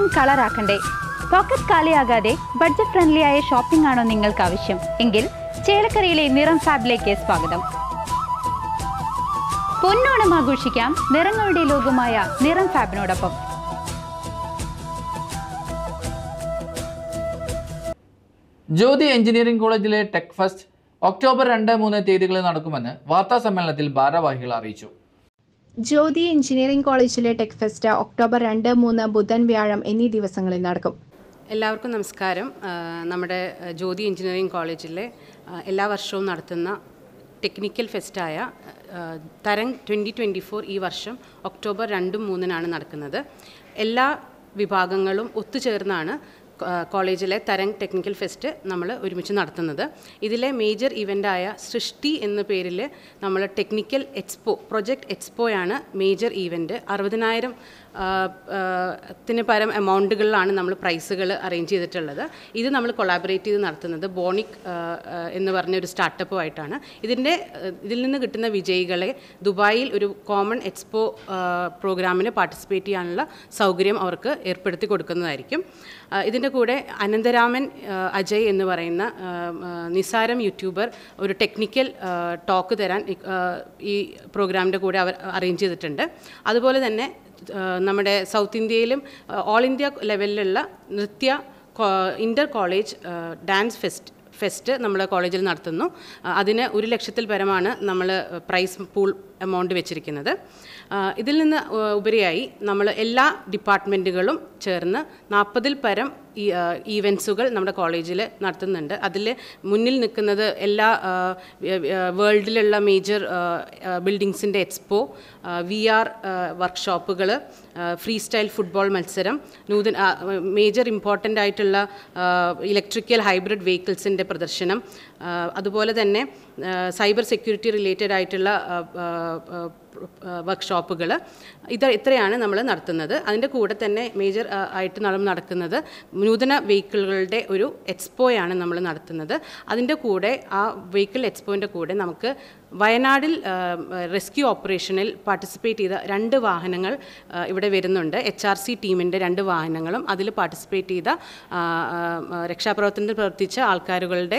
ജീവിതം കളറാക്കണ്ടേ? പോക്കറ്റ് കാലിയാകാതെ ബഡ്ജറ്റ് ഫ്രണ്ട്ലി ആയ ഷോപ്പിംഗ് ആണോ നിങ്ങൾക്ക് ആവശ്യം? എങ്കിൽ ചേലക്കരയിലെ നിറം ഫാബിലേക്ക് സ്വാഗതം. പൊന്നോണം ആഘോഷിക്കാം നിറങ്ങളുടെ ലോകമായ നിറം ഫാബിനോടൊപ്പം. ജ്യോതി എഞ്ചിനീയറിംഗ് കോളേജിലെ ടെക് ഫെസ്റ്റ് ഒക്ടോബർ 2-3 തീയതികളിൽ നടക്കുമെന്ന് വാർത്താ സമ്മേളനത്തിൽ ഭാരവാഹികൾ അറിയിച്ചു. ജ്യോതി എഞ്ചിനീയറിംഗ് കോളേജിലെ ടെക് ഫെസ്റ്റ് ഒക്ടോബർ 2, 3 ബുധൻ, വ്യാഴം എന്നീ ദിവസങ്ങളിൽ നടക്കും. എല്ലാവർക്കും നമസ്കാരം. നമ്മുടെ ജ്യോതി എഞ്ചിനീയറിംഗ് കോളേജിലെ എല്ലാ വർഷവും നടത്തുന്ന ടെക്നിക്കൽ ഫെസ്റ്റായ തരംഗ് 2024 ഈ വർഷം ഒക്ടോബർ 2-3 നടക്കുന്നത്. എല്ലാ വിഭാഗങ്ങളും ഒത്തുചേർന്നാണ് കോളേജിലെ തരംഗ് ടെക്നിക്കൽ ഫെസ്റ്റ് നമ്മൾ ഒരുമിച്ച് നടത്തുന്നത്. ഇതിലെ മേജർ ഇവൻ്റായ സൃഷ്ടി എന്ന പേരിൽ നമ്മൾ ടെക്നിക്കൽ എക്സ്പോ, പ്രൊജക്റ്റ് എക്സ്പോയാണ് മേജർ ഈവൻറ്റ്. 60,000 പരം എമൗണ്ടുകളിലാണ് നമ്മൾ പ്രൈസുകൾ അറേഞ്ച് ചെയ്തിട്ടുള്ളത്. ഇത് നമ്മൾ കൊളാബറേറ്റ് ചെയ്ത് നടത്തുന്നത് ബോണിക് എന്ന് പറഞ്ഞൊരു സ്റ്റാർട്ടപ്പുമായിട്ടാണ്. ഇതിൽ നിന്ന് കിട്ടുന്ന വിജയികളെ ദുബായിൽ ഒരു കോമൺ എക്സ്പോ പ്രോഗ്രാമിന് പാർട്ടിസിപ്പേറ്റ് ചെയ്യാനുള്ള സൗകര്യം അവർക്ക് ഏർപ്പെടുത്തി കൊടുക്കുന്നതായിരിക്കും. ഇതിൻ്റെ കൂടെ അനന്തരാമൻ അജയ് എന്ന് പറയുന്ന നിസാരം യൂട്യൂബർ ഒരു ടെക്നിക്കൽ ടോക്ക് തരാൻ ഈ പ്രോഗ്രാമിൻ്റെ കൂടെ അവർ അറേഞ്ച് ചെയ്തിട്ടുണ്ട്. അതുപോലെ തന്നെ നമ്മുടെ സൗത്ത് ഇന്ത്യയിലും ഓൾ ഇന്ത്യ ലെവലിലുള്ള Nritya inter college dance fest നമ്മുടെ കോളേജിൽ നടത്തുന്നു. അതിന് 1 ലക്ഷത്തിൽ പരമാണ് നമ്മൾ പ്രൈസ് പൂൾ എമൗണ്ട് വെച്ചിരിക്കുന്നത്. ഇതിൽ നിന്ന് ഉപരിയായി നമ്മൾ എല്ലാ ഡിപ്പാർട്ട്മെൻറ്റുകളും ചേർന്ന് 40-ൽ പരം ഈവൻസുകൾ നമ്മുടെ കോളേജിൽ നടത്തുന്നുണ്ട്. അതിൽ മുന്നിൽ നിൽക്കുന്നത് എല്ലാ വേൾഡിലുള്ള മേജർ ബിൽഡിങ്സിൻ്റെ എക്സ്പോ, VR വർക്ക്ഷോപ്പുകൾ, ഫ്രീ സ്റ്റൈൽ ഫുട്ബോൾ മത്സരം, മേജർ ഇമ്പോർട്ടൻ്റ് ആയിട്ടുള്ള ഇലക്ട്രിക്കൽ ഹൈബ്രിഡ് വെഹിക്കിൾസിൻ്റെ പ്രദർശനം, അതുപോലെ തന്നെ സൈബർ സെക്യൂരിറ്റി റിലേറ്റഡ് ആയിട്ടുള്ള വർക്ക്ഷോപ്പുകൾ. ഇത്രയാണ് നമ്മൾ നടത്തുന്നത്. അതിൻ്റെ കൂടെ തന്നെ മേജർ ആയിട്ട് നടക്കുന്നത് നൂതന വെഹിക്കിളുകളുടെ ഒരു എക്സ്പോയാണ് നമ്മൾ നടത്തുന്നത്. അതിൻ്റെ കൂടെ ആ വെഹിക്കിൾ എക്സ്പോൻ്റെ കൂടെ നമുക്ക് വയനാടിൽ റെസ്ക്യൂ ഓപ്പറേഷനിൽ പാർട്ടിസിപ്പേറ്റ് ചെയ്ത 2 വാഹനങ്ങൾ ഇവിടെ വരുന്നുണ്ട്. HRC ടീമിൻ്റെ 2 വാഹനങ്ങളും അതിൽ പാർട്ടിസിപ്പേറ്റ് ചെയ്ത രക്ഷാപ്രവർത്തനത്തിൽ പ്രവർത്തിച്ച ആൾക്കാരുകളുടെ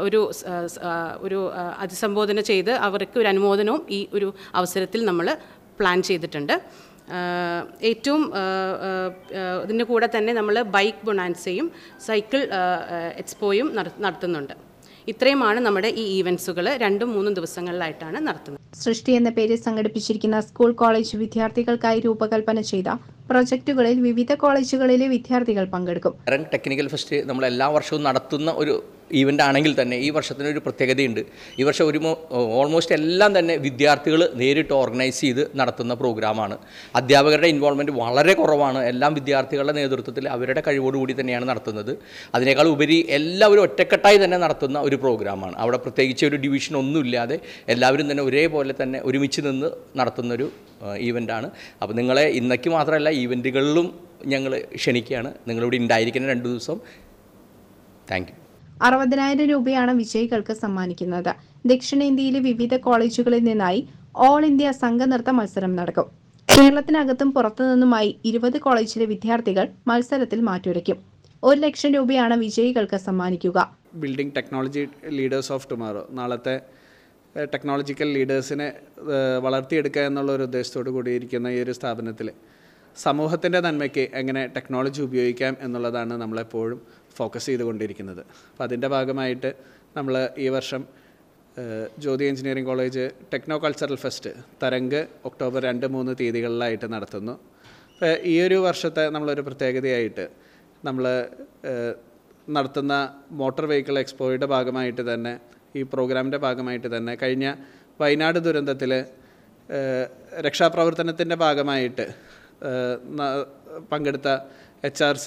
ഒരു അഭിസംബോധന ചെയ്ത് അവർക്ക് ഒരു അനുമോദനവും ഈ ഒരു അവസരത്തിൽ നമ്മൾ പ്ലാൻ ചെയ്തിട്ടുണ്ട്. ഏറ്റവും ഇതിൻ്റെ കൂടെ തന്നെ നമ്മൾ ബൈക്ക് ബൊണാൻസയും സൈക്കിൾ എക്സ്പോയും നടത്തുന്നുണ്ട്. ഇത്രയുമാണ് നമ്മുടെ ഈ ഈവൻസുകൾ 2-3 ദിവസങ്ങളിലായിട്ടാണ് നടത്തുന്നത്. സൃഷ്ടി എന്ന പേരിൽ സംഘടിപ്പിച്ചിരിക്കുന്ന സ്കൂൾ കോളേജ് വിദ്യാർത്ഥികൾക്കായി രൂപകൽപ്പന ചെയ്ത പ്രൊജക്റ്റുകളിൽ വിവിധ കോളേജുകളിലെ വിദ്യാർത്ഥികൾ പങ്കെടുക്കും. ടെക്നിക്കൽ ഫെസ്റ്റ് നമ്മൾ എല്ലാ വർഷവും നടത്തുന്ന ഒരു ഈവൻ്റ് ആണെങ്കിൽ തന്നെ ഈ വർഷത്തിനൊരു പ്രത്യേകതയുണ്ട്. ഈ വർഷം ഓൾമോസ്റ്റ് എല്ലാം തന്നെ വിദ്യാർത്ഥികൾ നേരിട്ട് ഓർഗനൈസ് ചെയ്ത് നടത്തുന്ന പ്രോഗ്രാമാണ്. അധ്യാപകരുടെ ഇൻവോൾവ്മെൻറ്റ് വളരെ കുറവാണ്. എല്ലാം വിദ്യാർത്ഥികളുടെ നേതൃത്വത്തിൽ അവരുടെ കഴിവോടുകൂടി തന്നെയാണ് നടത്തുന്നത്. അതിനേക്കാൾ ഉപരി എല്ലാവരും ഒറ്റക്കെട്ടായി തന്നെ നടത്തുന്ന ഒരു പ്രോഗ്രാമാണ്. അവിടെ പ്രത്യേകിച്ച് ഒരു ഡിവിഷൻ ഒന്നുമില്ലാതെ എല്ലാവരും തന്നെ ഒരേപോലെ തന്നെ ഒരുമിച്ച് നിന്ന് നടത്തുന്നൊരു ഈവൻ്റാണ്. അപ്പോൾ നിങ്ങളെ ഇന്നേക്ക് മാത്രമല്ല ഈവൻറ്റുകളിലും ഞങ്ങൾ ക്ഷണിക്കുകയാണ്. നിങ്ങളിവിടെ ഉണ്ടായിരിക്കുന്ന 2 ദിവസം. Thank you. 60,000 രൂപയാണ് വിജയികൾക്ക് സമ്മാനിക്കുന്നത്. ദക്ഷിണേന്ത്യയിലെ വിവിധ കോളേജുകളിൽ നിന്നായി ഓൾ ഇന്ത്യ സംഘനൃത്ത മത്സരം നടക്കും. കേരളത്തിനകത്തും പുറത്തുനിന്നുമായി 20 കോളേജിലെ വിദ്യാർത്ഥികൾ മത്സരത്തിൽ മാറ്റുരയ്ക്കും. 1 ലക്ഷം രൂപയാണ് വിജയികൾക്ക് സമ്മാനിക്കുക. Building technology leaders of tomorrow, നാളത്തെ ടെക്നോളജിക്കൽ ലീഡേഴ്സിനെ വളർത്തിയെടുക്കുക എന്നുള്ള ഒരു ഉദ്ദേശത്തോടു കൂടിയിരിക്കുന്ന ഈ ഒരു സ്ഥാപനത്തിൽ സമൂഹത്തിൻ്റെ നന്മയ്ക്ക് എങ്ങനെ ടെക്നോളജി ഉപയോഗിക്കാം എന്നുള്ളതാണ് നമ്മളെപ്പോഴും ഫോക്കസ് ചെയ്തുകൊണ്ടിരിക്കുന്നത്. അപ്പോൾ അതിൻ്റെ ഭാഗമായിട്ട് നമ്മൾ ഈ വർഷം Jyothi engineering college techno cultural fest Tarang October 2-3 തീയതികളിലായിട്ട് നടത്തുന്നു. അപ്പോൾ ഈ ഒരു വർഷത്തെ നമ്മളൊരു പ്രത്യേകതയായിട്ട് നമ്മൾ നടത്തുന്ന മോട്ടോർ വെഹിക്കിൾ എക്സ്പോയുടെ ഭാഗമായിട്ട് തന്നെ ഈ പ്രോഗ്രാമിൻ്റെ ഭാഗമായിട്ട് തന്നെ കഴിഞ്ഞ വയനാട് ദുരന്തത്തിൽ രക്ഷാപ്രവർത്തനത്തിൻ്റെ ഭാഗമായിട്ട് പങ്കെടുത്ത HRC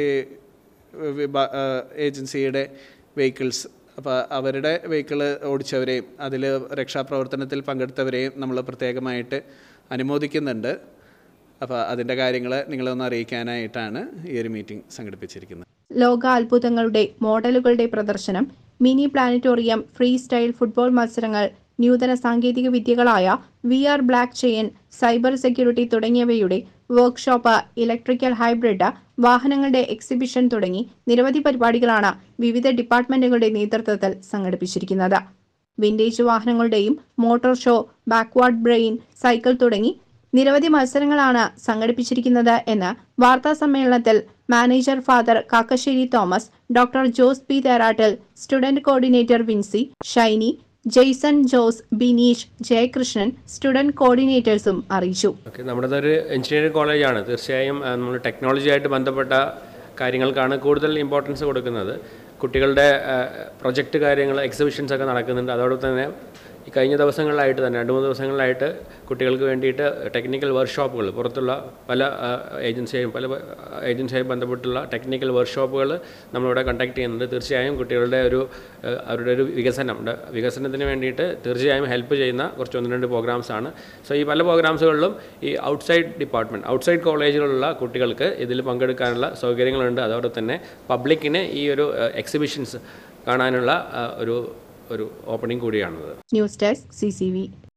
ഏജൻസിയുടെ വെഹിക്കിൾസ്, അപ്പോൾ അവരുടെ വെഹിക്കിൾ ഓടിച്ചവരെയും അതിൽ രക്ഷാപ്രവർത്തനത്തിൽ പങ്കെടുത്തവരെയും നമ്മൾ പ്രത്യേകമായിട്ട് അനുമോദിക്കുന്നുണ്ട്. അപ്പോൾ അതിൻ്റെ കാര്യങ്ങൾ നിങ്ങളൊന്ന് അറിയിക്കാനായിട്ടാണ് ഈ ഒരു മീറ്റിംഗ് സംഘടിപ്പിച്ചിരിക്കുന്നത്. ലോക അത്ഭുതങ്ങളുടെ മോഡലുകളുടെ പ്രദർശനം, mini planetarium, free style football മത്സരങ്ങൾ, നൂതന സാങ്കേതിക വിദ്യകളായ VR block chain, cyber security തുടങ്ങിയവയുടെ വർക്ക്ഷോപ്പ്, ഇലക്ട്രിക്കൽ ഹൈബ്രിഡ്, വാഹനങ്ങളുടെ എക്സിബിഷൻ തുടങ്ങി നിരവധി പരിപാടികളാണ് വിവിധ ഡിപ്പാർട്ട്മെന്റുകളുടെ നേതൃത്വത്തിൽ സംഘടിപ്പിച്ചിരിക്കുന്നത്. വിന്റേജ് വാഹനങ്ങളുടെയും motor show, backward brain cycle തുടങ്ങി നിരവധി മത്സരങ്ങളാണ് സംഘടിപ്പിച്ചിരിക്കുന്നത് എന്ന് വാർത്താസമ്മേളനത്തിൽ manager father Kakkassery Thomas, doctor Jose P Therattil, student coordinator Vincy, Shiny, Jaison Jose, Bineesh, Jayakrishnan, student കോർഡിനേറ്റേഴ്സും അറിയിച്ചു. നമ്മുടെ ഒരു എഞ്ചിനീയറിംഗ് കോളേജാണ്. തീർച്ചയായും നമ്മൾ ടെക്നോളജിയായിട്ട് ബന്ധപ്പെട്ട കാര്യങ്ങൾക്കാണ് കൂടുതൽ ഇമ്പോർട്ടൻസ് കൊടുക്കുന്നത്. കുട്ടികളുടെ പ്രൊജക്റ്റ് കാര്യങ്ങൾ, എക്സിബിഷൻസ് ഒക്കെ നടക്കുന്നുണ്ട്. അതോടൊപ്പം തന്നെ ഈ കഴിഞ്ഞ ദിവസങ്ങളിലായിട്ട് തന്നെ 2-3 ദിവസങ്ങളിലായിട്ട് കുട്ടികൾക്ക് വേണ്ടിയിട്ട് ടെക്നിക്കൽ വർക്ക്ഷോപ്പുകൾ, പുറത്തുള്ള പല ഏജൻസിയായും ബന്ധപ്പെട്ടുള്ള ടെക്നിക്കൽ വർക്ക്ഷോപ്പുകൾ നമ്മളിവിടെ കണ്ടക്ട് ചെയ്യുന്നുണ്ട്. തീർച്ചയായും കുട്ടികളുടെ അവരുടെ ഒരു വികസനത്തിന് വേണ്ടിയിട്ട് തീർച്ചയായും ഹെൽപ്പ് ചെയ്യുന്ന കുറച്ച് 1-2 പ്രോഗ്രാംസാണ്. സോ ഈ പല പ്രോഗ്രാംസുകളിലും ഈ ഔട്ട്സൈഡ് കോളേജിലുള്ള കുട്ടികൾക്ക് ഇതിൽ പങ്കെടുക്കാനുള്ള സൗകര്യങ്ങളുണ്ട്. അതോടൊപ്പം തന്നെ പബ്ലിക്കിന് ഈ ഒരു എക്സിബിഷൻസ് കാണാനുള്ള ഒരു ഓപ്പണിംഗ് കൂടിയാണത്. News desk CCV.